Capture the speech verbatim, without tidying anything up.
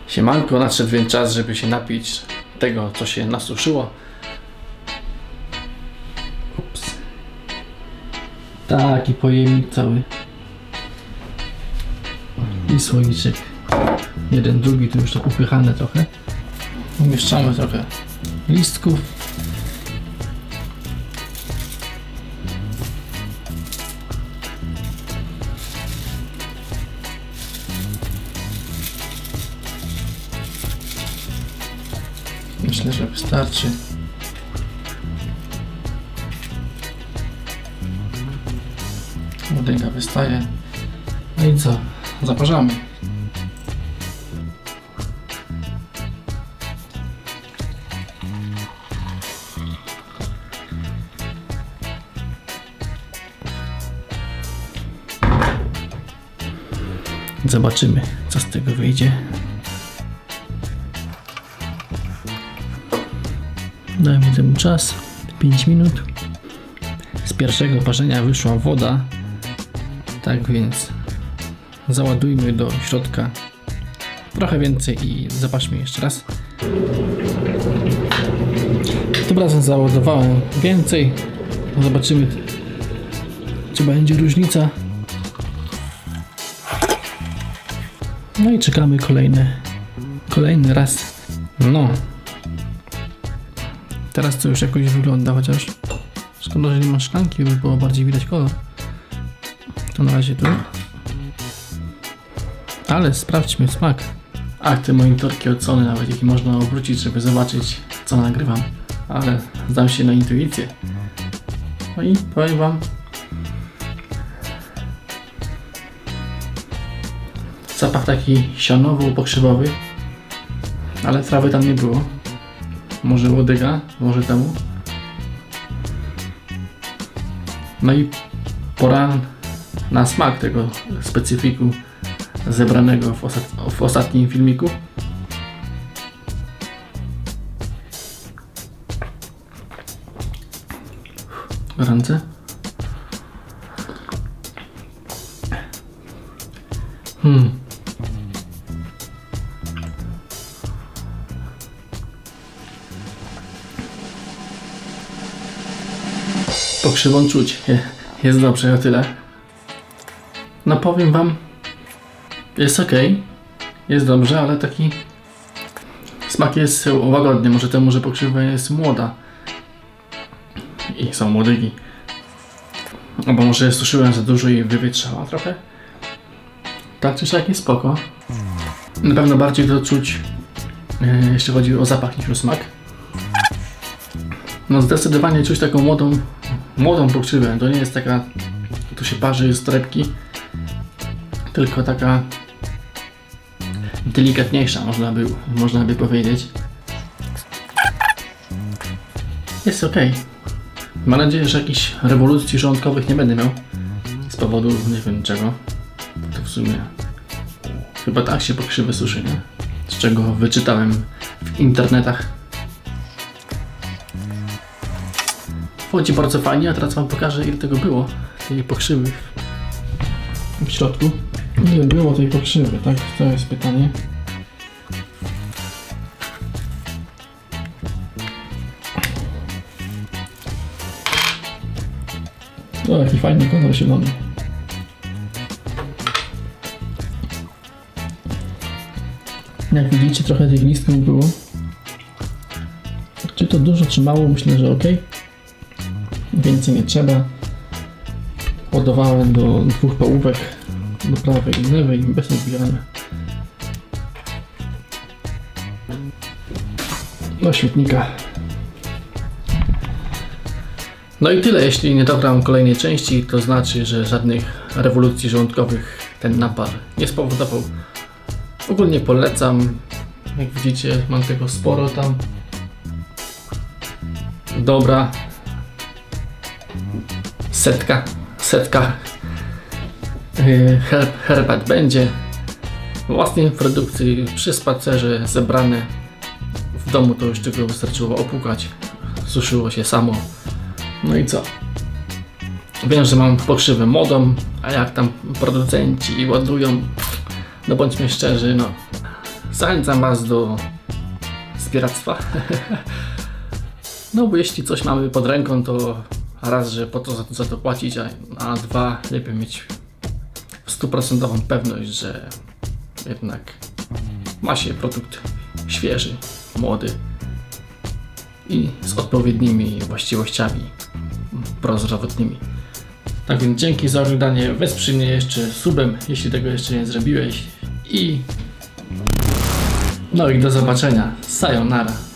Siemanko, nadszedł więc czas, żeby się napić tego, co się nasuszyło. Ups. Taki pojemnik cały. I słoiczek. Jeden, drugi, tu już to upychane trochę. Umieszczamy trochę listków. Myślę, że wystarczy. Wodynka wystaje. No i co? Zaparzamy. Zobaczymy, co z tego wyjdzie. Dajmy temu czas, pięć minut. Z pierwszego parzenia wyszła woda, tak więc załadujmy do środka trochę więcej i zobaczmy jeszcze raz. Tym razem załadowałem więcej. Zobaczymy, czy będzie różnica. No i czekamy kolejny, kolejny raz. No. Teraz to już jakoś wygląda, chociaż szkoda, że nie ma szklanki, by było bardziej widać kolor. To na razie tu. Ale sprawdźmy smak. Ach, te monitorki od Sony nawet, jaki można obrócić, żeby zobaczyć, co nagrywam. Ale zdam się na intuicję. No i powiem wam, zapach taki sianowo-pokrzywowy, ale trawy tam nie było. Może łodyga, może temu. No i pora na smak tego specyfiku zebranego w, ostat w ostatnim filmiku. Gorące. Hmm. Pokrzywą czuć. Jest dobrze, o tyle. No powiem wam, jest ok. Jest dobrze, ale taki smak jest łagodny. Może temu, że pokrzywa jest młoda. I są młodygi. Albo może suszyłem za dużo i wywietrzała trochę. Tak czy siak jest spoko. Na pewno bardziej to czuć, jeśli chodzi o zapach niż o smak. No zdecydowanie czuć taką młodą, młodą pokrzywę. To nie jest taka, tu się parzy z torebki, tylko taka delikatniejsza, można by, można by powiedzieć. Jest ok. Mam nadzieję, że jakichś rewolucji żołądkowych nie będę miał z powodu nie wiem czego. To w sumie chyba tak się pokrzywy suszy, nie? Z czego wyczytałem w internetach. Wchodzi bardzo fajnie, a teraz wam pokażę, ile tego było, tej pokrzywy w środku. Ile było tej pokrzywy, tak? To jest pytanie. O, jaki fajny kolor zielony. Jak widzicie, trochę tych listków było. Czy to dużo, czy mało? Myślę, że ok. Więcej nie trzeba. Ładowałem do dwóch połówek, do prawej i lewej, bez odbijania. Do świetnika. No i tyle, jeśli nie dogram kolejnej części, to znaczy, że żadnych rewolucji żołądkowych ten napar nie spowodował. Ogólnie polecam, jak widzicie, mam tego sporo tam. Dobra. Setka, setka her, herbat będzie. Własnej produkcji, przy spacerze, zebrane. W domu to już tylko wystarczyło opłukać. Suszyło się samo. No i co? Wiem, że mam pokrzywę młodą, a jak tam producenci ładują, no bądźmy szczerzy, no zachęcam Was do zbieractwa. No bo jeśli coś mamy pod ręką, to raz, że po to za to, za to płacić, a, a dwa, lepiej mieć stuprocentową pewność, że jednak ma się produkt świeży, młody i z odpowiednimi właściwościami prozdrowotnymi. Tak więc dzięki za oglądanie, wesprzyj mnie jeszcze subem, jeśli tego jeszcze nie zrobiłeś, i no i do zobaczenia. Sayonara.